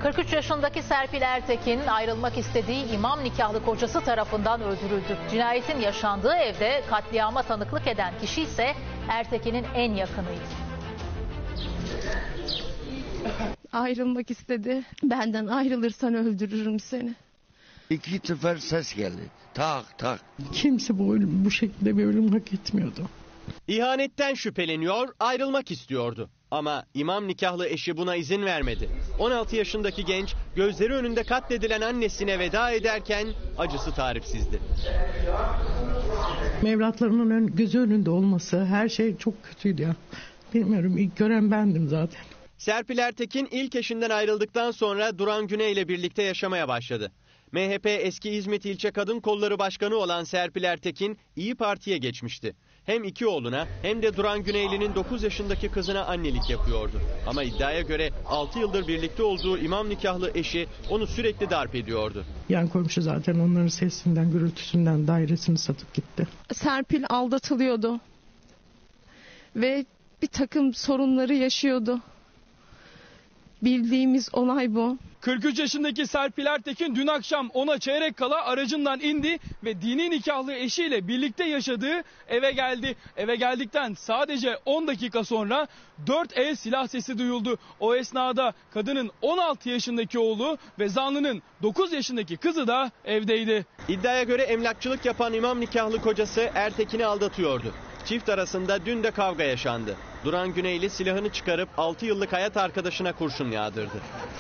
43 yaşındaki Serpil Ertekin ayrılmak istediği imam nikahlı kocası tarafından öldürüldü. Cinayetin yaşandığı evde katliama tanıklık eden kişi ise Ertekin'in en yakınıydı. Ayrılmak istedi. Benden ayrılırsan öldürürüm seni. 2 sefer ses geldi. Tak tak. Kimse bu şekilde bir ölüm hak etmiyordu. İhanetten şüpheleniyor, ayrılmak istiyordu. Ama imam nikahlı eşi buna izin vermedi. 16 yaşındaki genç gözleri önünde katledilen annesine veda ederken acısı tarifsizdi. Evlatlarının gözü önünde olması, her şey çok kötüydü ya. Bilmiyorum, ilk gören bendim zaten. Serpil Ertekin ilk eşinden ayrıldıktan sonra Duran Güney ile birlikte yaşamaya başladı. MHP eski İzmit İlçe Kadın Kolları Başkanı olan Serpil Ertekin İyi Parti'ye geçmişti. Hem iki oğluna hem de Duran Güneyli'nin 9 yaşındaki kızına annelik yapıyordu. Ama iddiaya göre 6 yıldır birlikte olduğu imam nikahlı eşi onu sürekli darp ediyordu. Yan komşu zaten onların sesinden, gürültüsünden dairesini satıp gitti. Serpil aldatılıyordu. Ve bir takım sorunları yaşıyordu. Bildiğimiz olay bu. 43 yaşındaki Serpil Ertekin dün akşam ona çeyrek kala aracından indi ve dini nikahlı eşiyle birlikte yaşadığı eve geldi. Eve geldikten sadece 10 dakika sonra 4 el silah sesi duyuldu. O esnada kadının 16 yaşındaki oğlu ve zanlının 9 yaşındaki kızı da evdeydi. İddiaya göre emlakçılık yapan imam nikahlı kocası Ertekin'i aldatıyordu. Çift arasında dün de kavga yaşandı. Duran Güneyli silahını çıkarıp 6 yıllık hayat arkadaşına kurşun yağdırdı.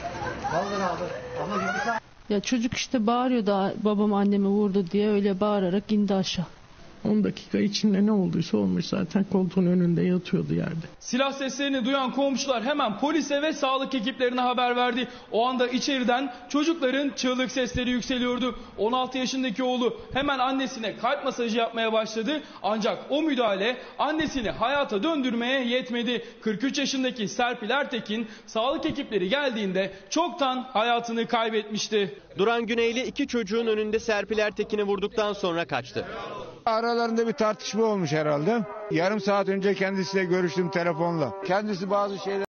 Ya çocuk işte bağırıyordu, babam annemi vurdu diye, öyle bağırarak indi aşağı. 10 dakika içinde ne olduysa olmuş, zaten koltuğun önünde yatıyordu yerde. Silah seslerini duyan komşular hemen polise ve sağlık ekiplerine haber verdi. O anda içeriden çocukların çığlık sesleri yükseliyordu. 16 yaşındaki oğlu hemen annesine kalp masajı yapmaya başladı. Ancak o müdahale annesini hayata döndürmeye yetmedi. 43 yaşındaki Serpil Ertekin sağlık ekipleri geldiğinde çoktan hayatını kaybetmişti. Duran Güneyli 2 çocuğun önünde Serpil Ertekin'i vurduktan sonra kaçtı. Aralarında bir tartışma olmuş herhalde. Yarım saat önce kendisiyle görüştüm telefonla. Kendisi bazı şeyler